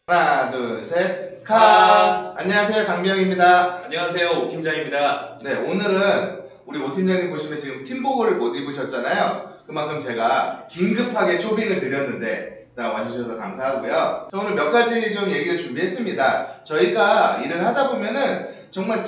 하나, 둘, 셋, 카! 안녕하세요, 장비영입니다. 안녕하세요, 오 팀장입니다. 네, 오늘은 우리 오 팀장님 보시면 지금 팀복을 못 입으셨잖아요. 그만큼 제가 긴급하게 초빙을 드렸는데 와주셔서 감사하고요. 저 오늘 몇 가지 좀 얘기를 준비했습니다. 저희가 일을 하다 보면은 정말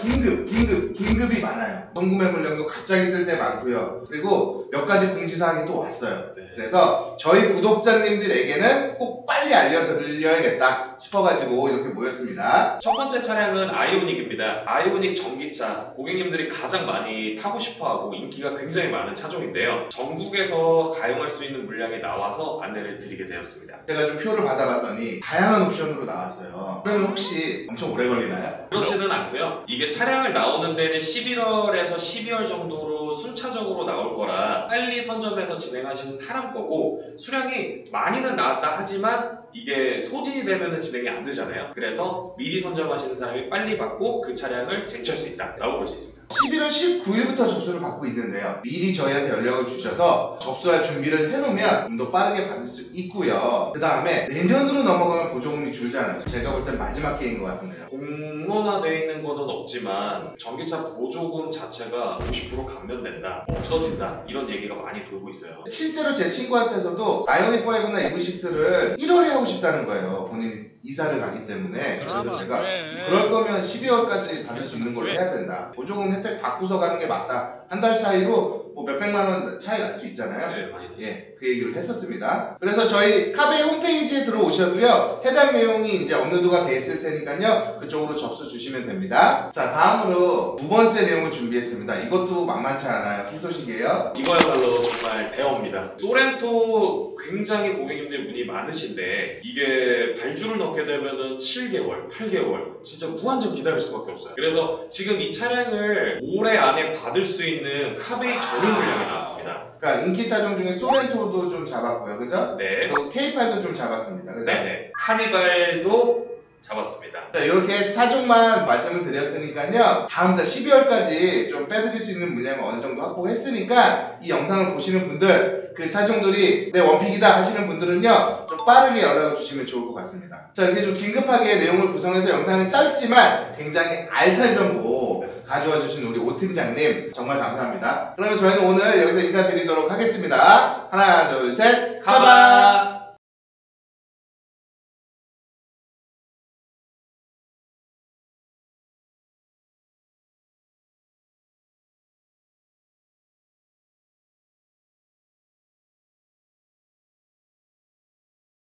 긴급이 많아요. 성구매 물량도 갑자기 뜰 때 많고요. 그리고 몇 가지 공지사항이 또 왔어요. 네. 그래서 저희 구독자님들에게는 꼭 빨리 알려드려야겠다 싶어가지고 이렇게 모였습니다. 첫 번째 차량은 아이오닉입니다. 아이오닉 전기차, 고객님들이 가장 많이 타고 싶어하고 인기가 굉장히 많은 차종인데요. 전국에서 가용할 수 있는 물량이 나와서 안내를 드리게 되었습니다. 제가 좀 표를 받아봤더니 다양한 옵션으로 나왔어요. 그러면 혹시 엄청 오래 걸리나요? 그렇지는 않고요. 이게 차량을 나오는 데는 11월에서 12월 정도로 순차적으로 나올 거라 빨리 선점해서 진행하시는 사람 거고, 수량이 많이는 나왔다 하지만 이게 소진이 되면 진행이 안 되잖아요. 그래서 미리 선점하시는 사람이 빨리 받고 그 차량을 쟁취할 수 있다 라고 볼 수 있습니다. 11월 19일부터 접수를 받고 있는데요. 미리 저희한테 연락을 주셔서 접수할 준비를 해놓으면 좀 더 빠르게 받을 수 있고요. 그 다음에 내년으로 넘어가면 보조금이 줄잖아요. 제가 볼 땐 마지막 기회인 것 같은데요. 공론화되어 있는 거는 없지만 전기차 보조금 자체가 50% 감면된다, 없어진다, 이런 얘기가 많이 돌고 있어요. 실제로 제 친구한테서도 아이오닉 5나 EV6를 1월에 하고 싶다는 거예요. 본인이 이사를 가기 때문에. 그래서 제가 그럴 거면 12월까지 받을 수 있는 걸로 해야 된다. 보조금 혜택 받고서 가는 게 맞다. 한 달 차이로 뭐 몇백만 원 차이 날 수 있잖아요. 네, 많이 나죠. 예, 그 얘기를 했었습니다. 그래서 저희 카베 홈페이지에 들어오셔도요, 해당 내용이 이제 업로드가 돼 있을 테니까요, 그쪽으로 접수 주시면 됩니다. 자, 다음으로 두 번째 내용을 준비했습니다. 이것도 만만치 않아요. 희소식이에요. 이거야말로 정말 대어입니다. 소렌토 굉장히 고객님들 문의 많으신데 이게 발주를 넣게 되면은 7개월, 8개월 진짜 무한정 기다릴 수밖에 없어요. 그래서 지금 이 차량을 올해 안에 받을 수 있는 카베이 전용 물량이 나왔습니다. 그러니까 인기 차종 중에 소렌토도 좀 잡았고요, 그죠? 네. 그리고 K8도 좀 잡았습니다, 그죠? 네네. 카니발도 잡았습니다. 자, 이렇게 차종만 말씀을 드렸으니까요, 다음 달 12월까지 좀 빼드릴 수 있는 물량을 어느 정도 확보했으니까 이 영상을 보시는 분들, 그 차종들이 내 원픽이다 하시는 분들은요, 좀 빠르게 연락을 주시면 좋을 것 같습니다. 자, 이렇게 좀 긴급하게 내용을 구성해서 영상은 짧지만 굉장히 알찬 정보 가져와 주신 우리 오 팀장님 정말 감사합니다. 그러면 저희는 오늘 여기서 인사드리도록 하겠습니다. 하나, 둘, 셋, 가바!